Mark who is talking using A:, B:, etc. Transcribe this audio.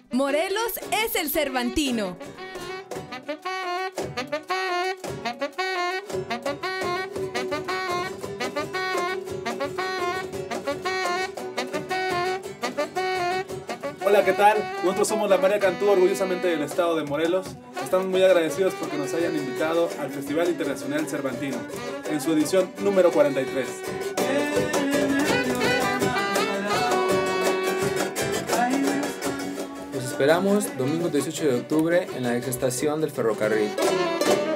A: Morelos es el Cervantino.
B: Hola, ¿qué tal? Nosotros somos la María Cantú, orgullosamente del estado de Morelos. Estamos muy agradecidos porque nos hayan invitado al Festival Internacional Cervantino, en su edición número 43.
C: Los esperamos domingo 18 de octubre en la exestación del ferrocarril.